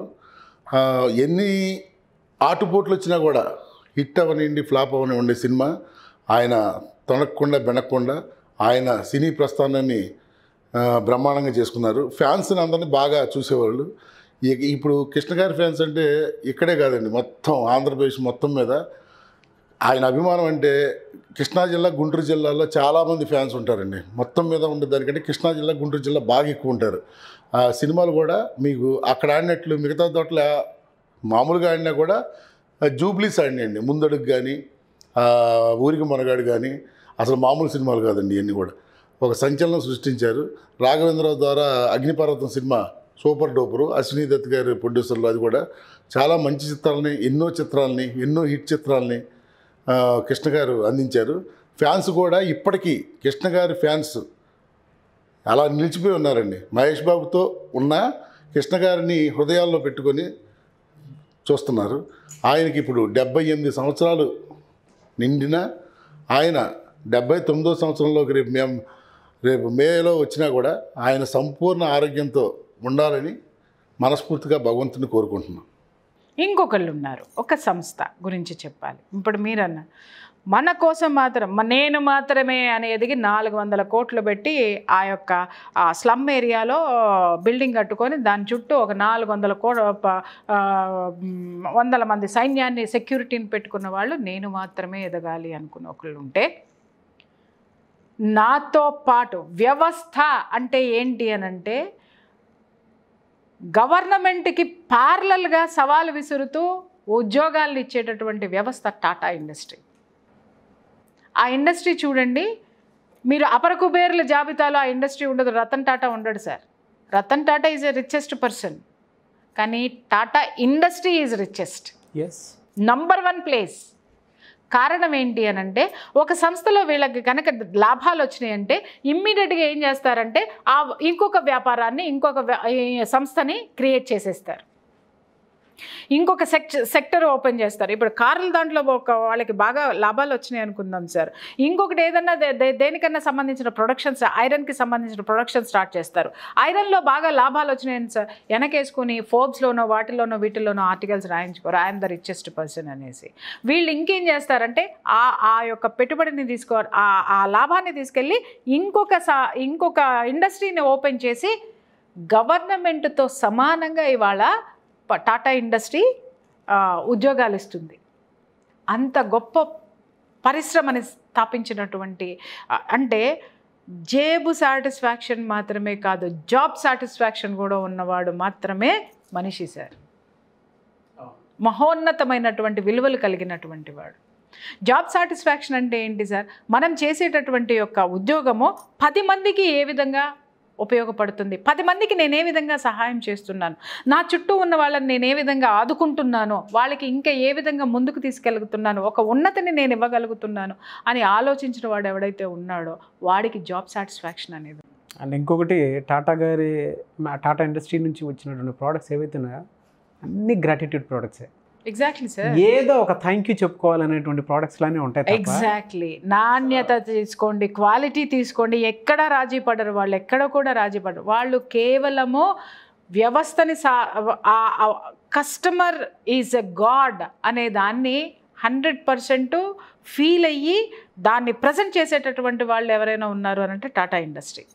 ఎన్ని ఆటుపోట్లు వచ్చినా కూడా హిట్ అవనివ్వండి, ఫ్లాప్ అవనివ్వండి సినిమా ఆయన తొనక్కుండా బెనక్కుండా ఆయన సినీ ప్రస్థానాన్ని బ్రహ్మాండంగా చేసుకున్నారు. ఫ్యాన్స్ని అందరినీ బాగా చూసేవాళ్ళు. ఇప్పుడు కృష్ణ గారి ఫ్యాన్స్ అంటే ఇక్కడే కాదండి, మొత్తం ఆంధ్రప్రదేశ్ మొత్తం మీద ఆయన అభిమానం అంటే కృష్ణా జిల్లా, గుంటూరు జిల్లాలో చాలామంది ఫ్యాన్స్ ఉంటారండి. మొత్తం మీద ఉండే దానికంటే కృష్ణా జిల్లా, గుంటూరు జిల్లా బాగా ఎక్కువ ఉంటారు. సినిమాలు కూడా మీకు అక్కడ ఆడినట్లు మిగతా చోట్ల మామూలుగా ఆడినా కూడా జూబ్లీస్ ఆడినాయండి. ముందడుగు కానీ, ఊరికి మనగాడు కానీ అసలు మామూలు సినిమాలు కాదండి. ఇవన్నీ కూడా ఒక సంచలనం సృష్టించారు. రాఘవేంద్రరావు ద్వారా Agniparvatam cinema super duper, Ashwini Dutt గారి ప్రొడ్యూసర్లు, అది కూడా చాలా మంచి చిత్రాలని, ఎన్నో హిట్ చిత్రాలని కృష్ణ గారు అందించారు. ఫ్యాన్స్ కూడా ఇప్పటికీ కృష్ణ గారి ఫ్యాన్స్ అలా నిలిచిపోయి ఉన్నారండి. మహేష్ బాబుతో ఉన్న కృష్ణ గారిని హృదయాల్లో పెట్టుకొని చూస్తున్నారు. ఆయనకి ఇప్పుడు 78 సంవత్సరాలు నిండిన ఆయన 79వ సంవత్సరంలోకి రేపు మేలో వచ్చినా కూడా ఆయన సంపూర్ణ ఆరోగ్యంతో ఉండాలని మనస్ఫూర్తిగా భగవంతుని కోరుకుంటున్నాం. ఇంకొకళ్ళు ఉన్నారు, ఒక సంస్థ గురించి చెప్పాలి. ఇప్పుడు మీరన్న మన కోసం మాత్రం నేను మాత్రమే అనేది 400 కోట్లు పెట్టి ఆ యొక్క స్లమ్ ఏరియాలో బిల్డింగ్ కట్టుకొని దాని చుట్టూ ఒక 400 మంది సైన్యాన్ని సెక్యూరిటీని పెట్టుకున్న వాళ్ళు నేను మాత్రమే ఎదగాలి అనుకున్న ఒకళ్ళు ఉంటే, నాతో పాటు వ్యవస్థ అంటే ఏంటి అనంటే గవర్నమెంట్కి ప్యారలల్గా సవాలు విసురుతూ ఉద్యోగాలను ఇచ్చేటటువంటి వ్యవస్థ టాటా ఇండస్ట్రీ. ఆ ఇండస్ట్రీ చూడండి, మీరు అపర కుబేర్ల జాబితాలో ఆ ఇండస్ట్రీ ఉండదు. రతన్ టాటా ఉండడు sir. Ratan Tata is a richest person, కానీ Tata industry is richest, number 1 place. కారణం ఏంటి అనంటే ఒక సంస్థలో వీళ్ళకి కనుక లాభాలు వచ్చినాయంటే ఇమ్మీడియట్గా ఏం చేస్తారంటే ఆ ఇంకొక వ్యాపారాన్ని ఇంకొక సంస్థని క్రియేట్ చేసేస్తారు, ఇంకొక సెక్టర్ ఓపెన్ చేస్తారు. ఇప్పుడు కార్ల దాంట్లో వాళ్ళకి బాగా లాభాలు వచ్చినాయి అనుకుందాం సార్, ఇంకొకటి ఏదన్నా దేనికన్నా సంబంధించిన ప్రొడక్షన్స్, ఐరన్కి సంబంధించిన ప్రొడక్షన్ స్టార్ట్ చేస్తారు. ఐరన్లో బాగా లాభాలు వచ్చినాయని సార్ వెనకేసుకుని ఫోర్బ్స్లోనో వీటిల్లోనో ఆర్టికల్స్ రాయించుకోరు, ఐఎమ్ ద రిచెస్ట్ పర్సన్ అనేసి. వీళ్ళు ఇంకేం చేస్తారంటే ఆ యొక్క పెట్టుబడిని ఆ లాభాన్ని తీసుకెళ్ళి ఇంకొక ఇండస్ట్రీని ఓపెన్ చేసి గవర్నమెంట్తో సమానంగా ఇవాళ టాటా ఇండస్ట్రీ ఉద్యోగాలు ఇస్తుంది. అంత గొప్ప పరిశ్రమని స్థాపించినటువంటి, అంటే జేబు సాటిస్ఫాక్షన్ మాత్రమే కాదు, జాబ్ సాటిస్ఫాక్షన్ కూడా ఉన్నవాడు మాత్రమే మనిషి సార్. మహోన్నతమైనటువంటి విలువలు కలిగినటువంటి వాడు. జాబ్ సాటిస్ఫాక్షన్ అంటే ఏంటి సార్? మనం చేసేటటువంటి యొక్క ఉద్యోగము 10 మందికి ఏ విధంగా ఉపయోగపడుతుంది, 10 మందికి నేను ఏ విధంగా సహాయం చేస్తున్నాను, నా చుట్టూ ఉన్న వాళ్ళని నేను ఏ విధంగా ఆదుకుంటున్నానో, వాళ్ళకి ఇంకా ఏ విధంగా ముందుకు తీసుకెళ్తున్నాను, ఒక ఉన్నతిని నేను ఇవ్వగలుగుతున్నాను అని ఆలోచించిన వాడు ఎవడైతే ఉన్నాడో వాడికి జాబ్ సాటిస్ఫాక్షన్ అనేది. అండ్ ఇంకొకటి టాటా ఇండస్ట్రీ నుంచి వచ్చినటువంటి ప్రోడక్ట్స్ ఏవైతే ఉన్నాయో అన్ని గ్రాటిట్యూడ్ ప్రోడక్ట్సే. Exactly sir. ఏదో ఒక థ్యాంక్ యూ చెప్పుకోవాలనేటువంటి ప్రోడక్ట్స్ లానే ఉంటాయి. ఎగ్జాక్ట్లీ. నాణ్యత తీసుకోండి, క్వాలిటీ తీసుకోండి, ఎక్కడ రాజీ పడరు వాళ్ళు, ఎక్కడ కూడా రాజీ పడరు వాళ్ళు. కేవలము వ్యవస్థని కస్టమర్ ఈజ్ ఎ గాడ్ అనే దాన్ని 100% ఫీల్ అయ్యి దాన్ని ప్రజెంట్ చేసేటటువంటి వాళ్ళు ఎవరైనా ఉన్నారు అని అంటే టాటా ఇండస్ట్రీ.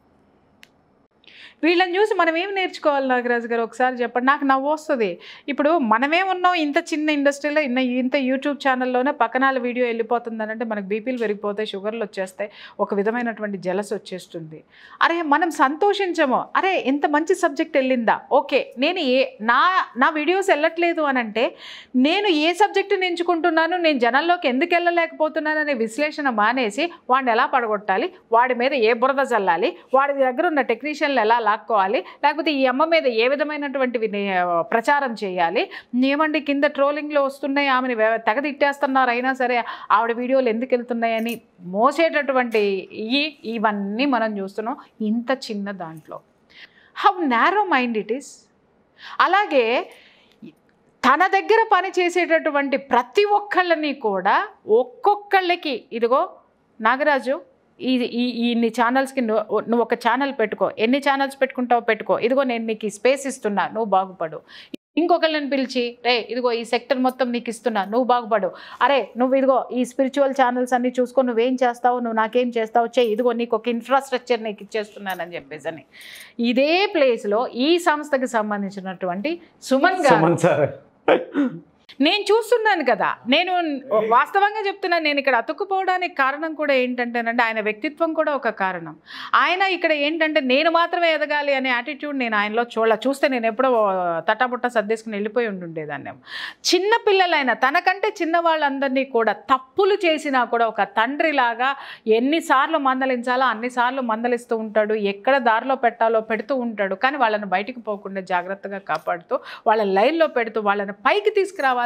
వీళ్ళని చూసి మనం ఏం నేర్చుకోవాలి నాగరాజు గారు ఒకసారి చెప్పండి. నాకు నవ్వు వస్తుంది. ఇప్పుడు మనమే ఉన్నాం ఇంత చిన్న ఇండస్ట్రీలో, ఇంత యూట్యూబ్ ఛానల్లోనే పక్కనాల వీడియో వెళ్ళిపోతుందని అంటే మనకు బీపీలు పెరిగిపోతాయి, షుగర్లు వచ్చేస్తాయి, ఒక విధమైనటువంటి జలస్ వచ్చేస్తుంది. అరే మనం సంతోషించము, అరే ఇంత మంచి సబ్జెక్ట్ వెళ్ళిందా, ఓకే నేను నా వీడియోస్ వెళ్ళట్లేదు అని అంటే నేను ఏ సబ్జెక్టుని ఎంచుకుంటున్నాను, నేను జనాల్లోకి ఎందుకు వెళ్ళలేకపోతున్నాను అనే విశ్లేషణ మానేసి వాడిని ఎలా పడగొట్టాలి, వాడి మీద ఏ బురద చల్లాలి, వాడి దగ్గర ఉన్న టెక్నీషియన్లు ఎలా లాక్కోవాలి, లేకపోతే ఈ అమ్మ మీద ఏ విధమైనటువంటివి ప్రచారం చేయాలి, ఏమండి కింద ట్రోలింగ్లో వస్తున్నాయి, ఆమెను తెగదిట్టేస్తున్నారు, అయినా సరే ఆవిడ వీడియోలు ఎందుకు వెళ్తున్నాయని మోసేటటువంటి ఇవన్నీ మనం చూస్తున్నాం ఇంత చిన్న దాంట్లో. How narrow mind it is. అలాగే తన దగ్గర పని చేసేటటువంటి ప్రతి ఒక్కళ్ళని కూడా ఒక్కొక్కళ్ళకి ఇదిగో నాగరాజు ఇన్ని ఛానల్స్కి నువ్వు ఒక ఛానల్ పెట్టుకో, ఎన్ని ఛానల్స్ పెట్టుకుంటావో పెట్టుకో, ఇదిగో నేను నీకు ఈ స్పేస్ ఇస్తున్నా, నువ్వు బాగుపడు. ఇంకొకళ్ళని పిలిచి రే ఇదిగో ఈ సెక్టర్ మొత్తం నీకు ఇస్తున్నా, నువ్వు బాగుపడు. అరే నువ్వు ఇదిగో ఈ స్పిరిచువల్ ఛానల్స్ అన్నీ చూసుకో, నువ్వేం చేస్తావు, నువ్వు నాకేం చేస్తావు చెయ్యి, ఇదిగో నీకు ఒక ఇన్ఫ్రాస్ట్రక్చర్ నీకు ఇచ్చేస్తున్నానని చెప్పేసి అని. ఇదే ప్లేస్లో ఈ సంస్థకి సంబంధించినటువంటి సుమన్ గారు నేను చూస్తున్నాను కదా, నేను వాస్తవంగా చెప్తున్నాను. నేను ఇక్కడ అతుక్కుపోవడానికి కారణం కూడా ఏంటంటేనంటే ఆయన వ్యక్తిత్వం కూడా ఒక కారణం. ఆయన ఇక్కడ ఏంటంటే నేను మాత్రమే ఎదగాలి అనే యాటిట్యూడ్ నేను ఆయనలో చూస్తే నేను ఎప్పుడో తటాబుట్ట సర్దేసుకుని వెళ్ళిపోయి ఉండేదాన్ని. చిన్నపిల్లలైన తనకంటే చిన్న వాళ్ళందరినీ కూడా తప్పులు చేసినా కూడా ఒక తండ్రిలాగా ఎన్నిసార్లు మందలించాలో అన్నిసార్లు మందలిస్తూ ఉంటాడు, ఎక్కడ దారిలో పెట్టాలో పెడుతూ ఉంటాడు. కానీ వాళ్ళని బయటికి పోకుండా జాగ్రత్తగా కాపాడుతూ వాళ్ళ లైన్లో పెడుతూ వాళ్ళని పైకి తీసుకురావాలి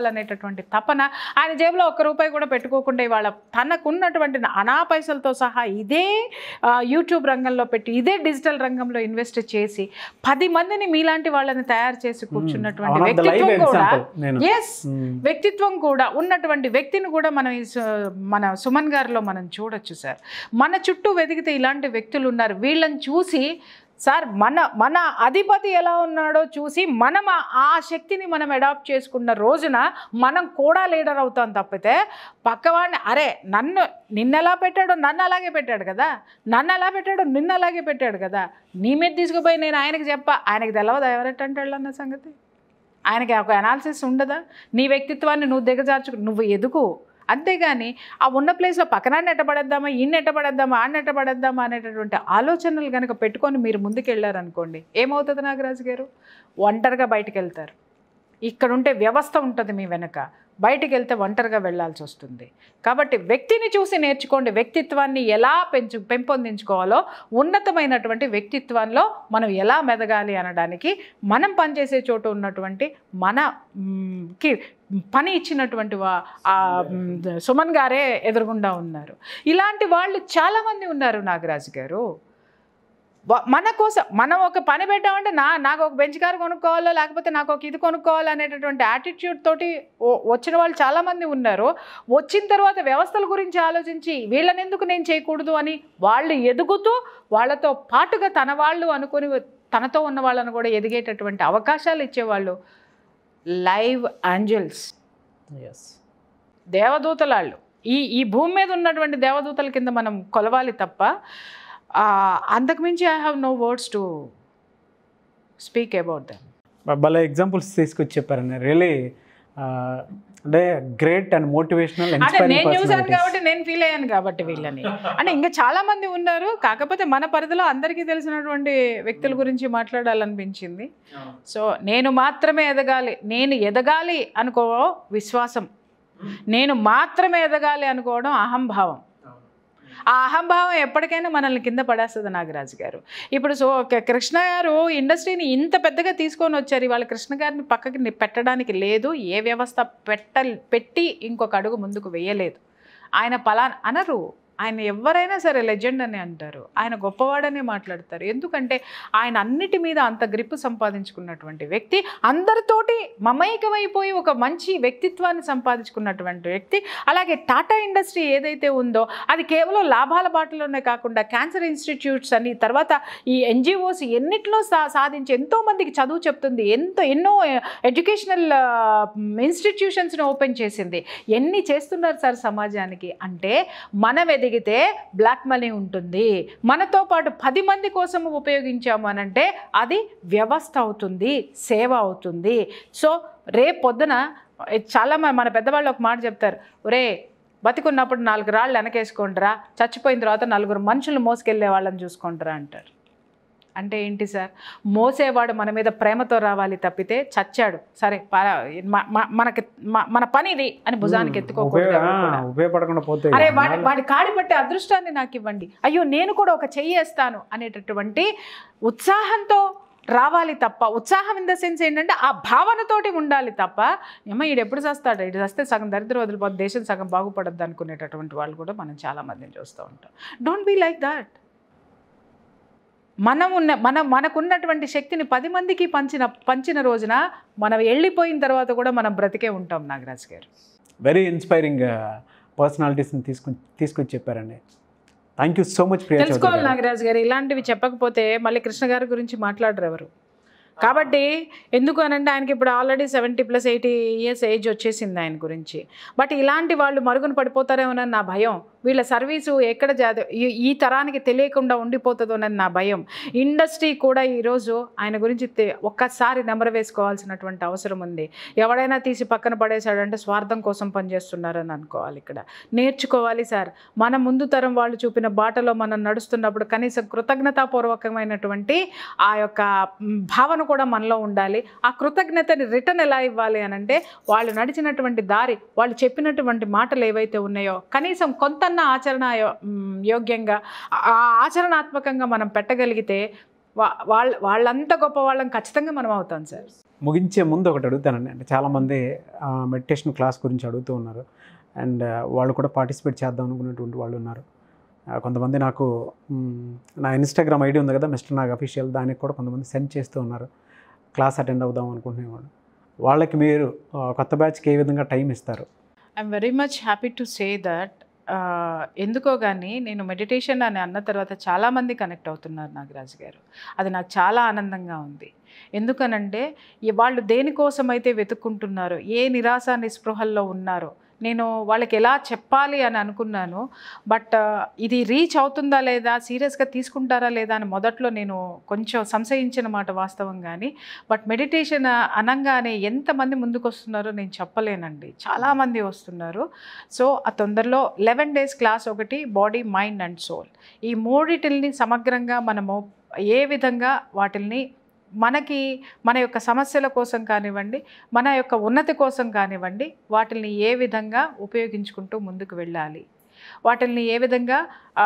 చేసుకోవాలనేటటువంటి తపన, ఆయన జేబులో ఒక్క రూపాయి కూడా పెట్టుకోకుండా ఇవాళ తనకున్నటువంటి అనా పైసలతో సహా ఇదే యూట్యూబ్ రంగంలో పెట్టి, ఇదే డిజిటల్ రంగంలో ఇన్వెస్ట్ చేసి 10 మందిని మీలాంటి వాళ్ళని తయారు చేసి కూర్చున్నటువంటి వ్యక్తిత్వం కూడా, వ్యక్తిత్వం కూడా ఉన్నటువంటి వ్యక్తిని కూడా మనం మన సుమన్ గారిలో మనం చూడొచ్చు సార్. మన చుట్టూ వెతికితే ఇలాంటి వ్యక్తులు ఉన్నారు. వీళ్ళని చూసి సార్ మన అధిపతి ఎలా ఉన్నాడో చూసి మనం ఆ శక్తిని మనం అడాప్ట్ చేసుకున్న రోజున మనం కూడా లీడర్ అవుతాం తప్పితే పక్కవాడిని అరే నిన్నెలా పెట్టాడో నన్ను అలాగే పెట్టాడు కదా, నన్ను ఎలా పెట్టాడో నిన్ను అలాగే పెట్టాడు కదా, నీ మీద తీసుకుపోయి నేను ఆయనకి ఆయనకి తెలవదా ఎవరెట్టంటాడు అన్న సంగతి? ఆయనకి ఒక అనాలిసిస్ ఉండదా? నీ వ్యక్తిత్వాన్ని నువ్వు దిగజార్చుకు నువ్వు ఎదుగు, అంతేగాని ఆ ఉన్న ప్లేస్లో పక్కనాన్ని ఎట్టబడేద్దామా, ఈయన్ని ఎట్టబడేద్దామా, ఆడిని ఎట్టబడేద్దామా అనేటటువంటి ఆలోచనలు కనుక పెట్టుకొని మీరు ముందుకెళ్ళారనుకోండి, ఏమవుతుంది నాగరాజు గారు? ఒంటరిగా బయటికి వెళ్తారు. ఇక్కడ ఉంటే వ్యవస్థ ఉంటుంది మీ వెనక, బయటికి వెళ్తే ఒంటరిగా వెళ్ళాల్సి వస్తుంది. కాబట్టి వ్యక్తిని చూసి నేర్చుకోండి. వ్యక్తిత్వాన్ని ఎలా పెంపొందించుకోవాలో, ఉన్నతమైనటువంటి వ్యక్తిత్వంలో మనం ఎలా మెదగాలి అనడానికి మనం పనిచేసే చోటు ఉన్నటువంటి మనకి పని ఇచ్చినటువంటి సుమన్ గారే ఎదురుగుండా ఉన్నారు. ఇలాంటి వాళ్ళు చాలామంది ఉన్నారు నాగరాజు గారు. మన కోసం మనం ఒక పని పెట్టామంటే నాకు ఒక బెంచ్ కారు కొనుక్కోవాలో లేకపోతే నాకు ఒక ఇది కొనుక్కోవాలో అనేటటువంటి యాటిట్యూడ్ తోటి వచ్చిన వాళ్ళు చాలామంది ఉన్నారు. వచ్చిన తర్వాత వ్యవస్థల గురించి ఆలోచించి వీళ్ళని ఎందుకు నేను చేయకూడదు అని వాళ్ళు ఎదుగుతూ వాళ్ళతో పాటుగా తన వాళ్ళు అనుకుని తనతో ఉన్న వాళ్ళను కూడా ఎదిగేటటువంటి అవకాశాలు ఇచ్చేవాళ్ళు లైవ్ ఏంజల్స్, దేవదూతలాళ్ళు. ఈ భూమి మీద ఉన్నటువంటి దేవదూతల కింద మనం కొలవాలి తప్ప అంతకుమించి I have no words to speak about them. భలే ఎగ్జాంపుల్స్ తీసుకొచ్చి చెప్పారండి. రియలీ అంటే గ్రేట్ అండ్ మోటివేషనల్. అంటే నేను చూసాను కాబట్టి నేను ఫీల్ అయ్యాను కాబట్టి వీళ్ళని. అంటే ఇంకా చాలా మంది ఉన్నారు, కాకపోతే మన పరిధిలో అందరికీ తెలిసినటువంటి వ్యక్తుల గురించి మాట్లాడాలనిపించింది. సో నేను మాత్రమే ఎదగాలి, నేను ఎదగాలి అనుకో విశ్వాసం, నేను మాత్రమే ఎదగాలి అనుకోవడం అహంభావం. ఆ అహంభావం ఎప్పటికైనా మనల్ని కింద పడేస్తుంది నాగరాజు గారు. ఇప్పుడు కృష్ణ గారు ఇండస్ట్రీని ఇంత పెద్దగా తీసుకొని వచ్చారు. ఇవాళ కృష్ణ గారిని పక్కకి పెట్టడానికి లేదు, ఏ వ్యవస్థ పెట్టి ఇంకొక అడుగు ముందుకు వేయలేదు. ఆయన పలానా అనరు, ఆయన ఎవరైనా సరే లెజెండ్ అని అంటారు, ఆయన గొప్పవాడనే మాట్లాడతారు. ఎందుకంటే ఆయన అన్నిటి మీద అంత గ్రిప్ సంపాదించుకున్నటువంటి వ్యక్తి, అందరితోటి మమైకమైపోయి ఒక మంచి వ్యక్తిత్వాన్ని సంపాదించుకున్నటువంటి వ్యక్తి. అలాగే టాటా ఇండస్ట్రీ ఏదైతే ఉందో అది కేవలం లాభాల బాటలోనే కాకుండా క్యాన్సర్ ఇన్స్టిట్యూట్స్ అని, తర్వాత ఈ ఎన్జిఓస్ ఎన్నిట్లో సాధించి ఎంతోమందికి చదువు చెప్తుంది, ఎన్నో ఎడ్యుకేషనల్ ఇన్స్టిట్యూషన్స్ని ఓపెన్ చేసింది. ఎన్ని చేస్తున్నారు సార్ సమాజానికి అంటే, మనం ఎదిగితే బ్లాక్ మనీ ఉంటుంది, మనతో పాటు 10 మంది కోసం ఉపయోగించాము అనంటే అది వ్యవస్థ అవుతుంది, సేవ అవుతుంది. సో రేపు పొద్దున చాలా మన పెద్దవాళ్ళు ఒక మాట చెప్తారు, ఒరే బతికున్నప్పుడు 4 రాళ్ళు వెనకేసుకోండిరా, చచ్చిపోయిన తర్వాత 4 మనుషులు మోసుకెళ్లే వాళ్ళని చూసుకుంటారా అంటారు. అంటే ఏంటి సార్? మోసేవాడు మన మీద ప్రేమతో రావాలి తప్పితే చచ్చాడు సరే మనకి మన పని ఇది అని భుజానికి ఎత్తుకోకూడదు. అరే వాడి కాడి పట్టే అదృష్టాన్ని నాకు ఇవ్వండి, అయ్యో నేను కూడా ఒక చెయ్యేస్తాను అనేటటువంటి ఉత్సాహంతో రావాలి తప్ప, ఉత్సాహం ఇన్ ద సెన్స్ ఏంటంటే ఆ భావనతోటి ఉండాలి తప్ప, ఏమో ఈడు ఎప్పుడు చేస్తాడు, ఇటు వస్తే సగం దరిద్రం వదిలిపోతే దేశం సగం బాగుపడద్దు అనుకునేటటువంటి వాళ్ళు కూడా మనం చాలామందిని చూస్తూ ఉంటాం. Don't be like that. మనకున్నటువంటి శక్తిని 10 మందికి పంచిన రోజున మనం వెళ్ళిపోయిన తర్వాత కూడా మనం బ్రతికే ఉంటాం. నాగరాజ్ గారు వెరీ ఇన్స్పైరింగ్ పర్సనాలిటీస్ని తీసుకొచ్చి చెప్పారండి. Thank you so much Priya Chaudhary. తెలుసుకోవాలి నాగరాజ్ గారు, ఇలాంటివి చెప్పకపోతే మళ్ళీ కృష్ణ గారి గురించి మాట్లాడరు ఎవరు. కాబట్టి ఎందుకు అనంటే ఆయనకి ఇప్పుడు ఆల్రెడీ 70+ 80 ఇయర్స్ ఏజ్ వచ్చేసింది ఆయన గురించి. బట్ ఇలాంటి వాళ్ళు మరుగున పడిపోతారేమోనని నా భయం. వీళ్ళ సర్వీసు ఎక్కడ ఈ తరానికి తెలియకుండా ఉండిపోతుందోనని నా భయం. ఇండస్ట్రీ కూడా ఈరోజు ఆయన గురించి ఒక్కసారి నెమరు వేసుకోవాల్సినటువంటి అవసరం ఉంది. ఎవడైనా తీసి పక్కన పడేశాడంటే స్వార్థం కోసం పనిచేస్తున్నారని అనుకోవాలి. ఇక్కడ నేర్చుకోవాలి సార్. మన ముందు తరం వాళ్ళు చూపిన బాటలో మనం నడుస్తున్నప్పుడు కనీసం కృతజ్ఞతాపూర్వకమైనటువంటి ఆ యొక్క భావన కూడా మనలో ఉండాలి. ఆ కృతజ్ఞతని రిటర్న్ ఎలా ఇవ్వాలి అనంటే, వాళ్ళు నడిచినటువంటి దారి, వాళ్ళు చెప్పినటువంటి మాటలు ఏవైతే ఉన్నాయో కనీసం కొంత ఆచరణ యోగ్యంగా ఆచరణాత్మకంగా మనం పెట్టగలిగితే వాళ్ళంత గొప్ప వాళ్ళని ఖచ్చితంగా మనం అవుతాం సార్. ముగించే ముందు ఒకటి అడుగుతానండి. అంటే చాలామంది మెడిటేషన్ క్లాస్ గురించి అడుగుతూ ఉన్నారు. అండ్ వాళ్ళు కూడా పార్టిసిపేట్ చేద్దాం అనుకునేటువంటి వాళ్ళు ఉన్నారు. కొంతమంది నాకు నా ఇన్స్టాగ్రామ్ ఐడి ఉంది కదా, మిస్టర్ నాగ్ అఫీషియల్, దానికి కూడా కొంతమంది సెండ్ చేస్తూ ఉన్నారు క్లాస్ అటెండ్ అవుదాం అనుకుంటునేవాళ్ళు. వాళ్ళకి మీరు కొత్త బ్యాచ్కి ఏ విధంగా టైం ఇస్తారు? I'm very much happy to say that ఎందుకో కానీ నేను మెడిటేషన్ అని అన్న తర్వాత చాలామంది కనెక్ట్ అవుతున్నారు నాగరాజు గారు. అది నాకు చాలా ఆనందంగా ఉంది. ఎందుకనంటే వాళ్ళు దేనికోసం అయితే వెతుక్కుంటున్నారో, ఏ నిరాశ నిస్పృహల్లో ఉన్నారో నేను వాళ్ళకి ఎలా చెప్పాలి అని అనుకున్నాను. బట్ ఇది రీచ్ అవుతుందా లేదా, సీరియస్గా తీసుకుంటారా లేదా అని మొదట్లో నేను కొంచెం సంశయించిన మాట వాస్తవం. కానీ బట్ మెడిటేషన్ అనగానే ఎంతమంది ముందుకు వస్తున్నారో నేను చెప్పలేనండి. చాలామంది వస్తున్నారు. సో ఆ తొందరలో 11 days క్లాస్ ఒకటి, బాడీ మైండ్ అండ్ సోల్, ఈ మూడిటిల్ని సమగ్రంగా మనము ఏ విధంగా వాటిల్ని మనకి మన యొక్క సమస్యల కోసం కానివ్వండి, మన యొక్క ఉన్నతి కోసం కానివ్వండి, వాటిని ఏ విధంగా ఉపయోగించుకుంటూ ముందుకు వెళ్ళాలి, వాటిని ఏ విధంగా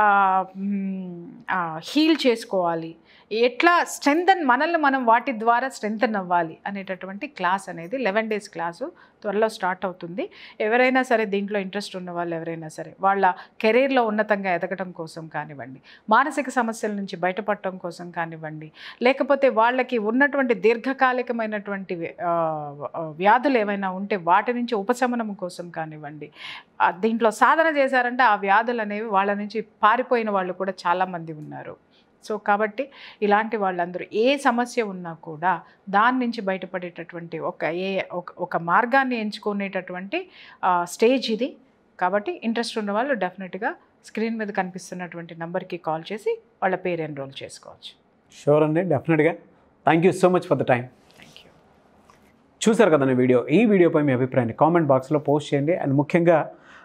హీల్ చేసుకోవాలి, ఎట్లా స్ట్రెంథన్ మనల్ని మనం వాటి ద్వారా స్ట్రెంథన్ అవ్వాలి అనేటటువంటి క్లాస్ అనేది 11 days క్లాసు త్వరలో స్టార్ట్ అవుతుంది. ఎవరైనా సరే దీంట్లో ఇంట్రెస్ట్ ఉన్న వాళ్ళు ఎవరైనా సరే వాళ్ళ కెరీర్లో ఉన్నతంగా ఎదగడం కోసం కానివ్వండి, మానసిక సమస్యల నుంచి బయటపడటం కోసం కానివ్వండి, లేకపోతే వాళ్ళకి ఉన్నటువంటి దీర్ఘకాలికమైనటువంటి వ్యాధులు ఏమైనా ఉంటే వాటి నుంచి ఉపశమనం కోసం కానివ్వండి, దీంట్లో సాధన చేశారంటే ఆ వ్యాధులు అనేవి వాళ్ళ నుంచి పారిపోయిన వాళ్ళు కూడా చాలామంది ఉన్నారు. సో కాబట్టి ఇలాంటి వాళ్ళందరూ ఏ సమస్య ఉన్నా కూడా దాని నుంచి బయటపడేటటువంటి ఒక మార్గాన్ని ఎంచుకునేటటువంటి స్టేజ్ ఇది. కాబట్టి ఇంట్రెస్ట్ ఉన్న వాళ్ళు డెఫినెట్గా స్క్రీన్ మీద కనిపిస్తున్నటువంటి నెంబర్కి కాల్ చేసి వాళ్ళ పేరు ఎన్రోల్ చేసుకోవచ్చు. షూర్ అండి, డెఫినెట్గా. Thank you so much for the time. Thank you. చూసారు కదండి వీడియో. ఈ వీడియోపై మీ అభిప్రాయాన్ని కామెంట్ బాక్స్లో పోస్ట్ చేయండి. అండ్ ముఖ్యంగా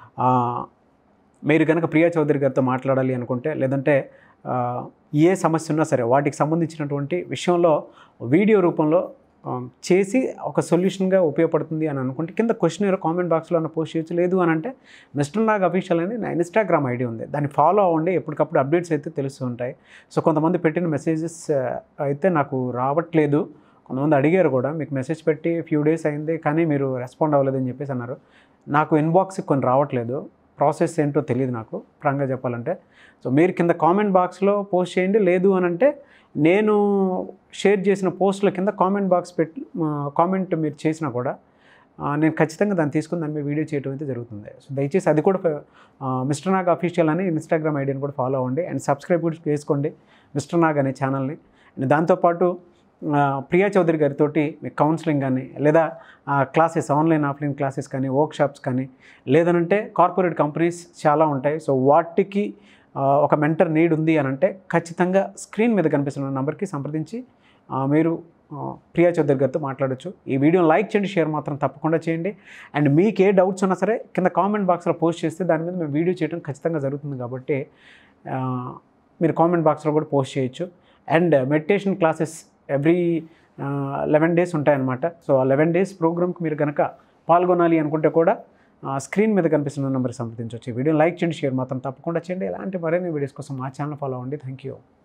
మీరు కనుక ప్రియా చౌదరి గారితో మాట్లాడాలి అనుకుంటే, లేదంటే ఏ సమస్య ఉన్నా సరే వాటికి సంబంధించినటువంటి విషయంలో వీడియో రూపంలో చేసి ఒక సొల్యూషన్గా ఉపయోగపడుతుంది అని అనుకుంటే కింద క్వశ్చన్ కామెంట్ బాక్స్లో పోస్ట్ చేయొచ్చు. లేదు అని అంటే మిస్టర్ నాగ్ అఫీషియల్ అని నా ఇన్స్టాగ్రామ్ ఐడి ఉంది, దాన్ని ఫాలో అవ్వండి. ఎప్పటికప్పుడు అప్డేట్స్ అయితే తెలుస్తూ ఉంటాయి. సో కొంతమంది పెట్టిన మెసేజెస్ అయితే నాకు రావట్లేదు, కొంతమంది అడిగారు కూడా, మీకు మెసేజ్ పెట్టి ఫ్యూ డేస్ అయింది కానీ మీరు రెస్పాండ్ అవ్వలేదని చెప్పేసి అన్నారు. నాకు ఇన్బాక్స్కి కొన్ని రావట్లేదు, ప్రాసెస్ ఏంటో తెలియదు నాకు ఫ్రాంక్గా చెప్పాలంటే. సో మీరు కింద కామెంట్ బాక్స్లో పోస్ట్ చేయండి. లేదు అని అంటే నేను షేర్ చేసిన పోస్టుల కింద కామెంట్ బాక్స్ పెట్టి కామెంట్ మీరు చేసినా కూడా నేను ఖచ్చితంగా దాన్ని తీసుకుని దాని మీద వీడియో చేయడం అయితే జరుగుతుంది. సో దయచేసి అది కూడా మిస్టర్ నాగ్ అఫీషియల్ అని ఇన్స్టాగ్రామ్ ఐడిని కూడా ఫాలో అవ్వండి. అండ్ సబ్స్క్రైబ్ కూడా చేసుకోండి మిస్టర్ నాగ్ అనే ఛానల్ని. అండ్ దాంతోపాటు ప్రియా చౌదరి గారితో మీకు కౌన్సిలింగ్ కానీ, లేదా క్లాసెస్, ఆన్లైన్ ఆఫ్లైన్ క్లాసెస్ కానీ, వర్క్షాప్స్ కానీ, లేదనంటే కార్పొరేట్ కంపెనీస్ చాలా ఉంటాయి. సో వాటికి ఒక మెంటర్ నీడ్ ఉంది అని అంటే ఖచ్చితంగా స్క్రీన్ మీద కనిపిస్తున్న నెంబర్కి సంప్రదించి మీరు ప్రియా చౌదరి గారితో మాట్లాడచ్చు. ఈ వీడియోని లైక్ చేయండి, షేర్ మాత్రం తప్పకుండా చేయండి. అండ్ మీకు ఏ డౌట్స్ ఉన్నా సరే కింద కామెంట్ బాక్స్లో పోస్ట్ చేస్తే దాని మీద మేము వీడియో చేయడం ఖచ్చితంగా జరుగుతుంది. కాబట్టి మీరు కామెంట్ బాక్స్లో కూడా పోస్ట్ చేయొచ్చు. And meditation classes every 11 days ఉంటాయన్నమాట. సో ఆ 11 days ప్రోగ్రామ్కి మీరు కనుక పాల్గొనాలి అనుకుంటే కూడా స్క్రీన్ మీద కనిపిస్తున్న నెంబర్కి సంప్రదించవచ్చు. ఈ వీడియో లైక్ చేయండి, షేర్ మాత్రం తప్పకుండా చేయండి. ఇలాంటి మరిన్ని వీడియోస్ కోసం మా ఛానల్ ఫాలో అవ్వండి. Thank you.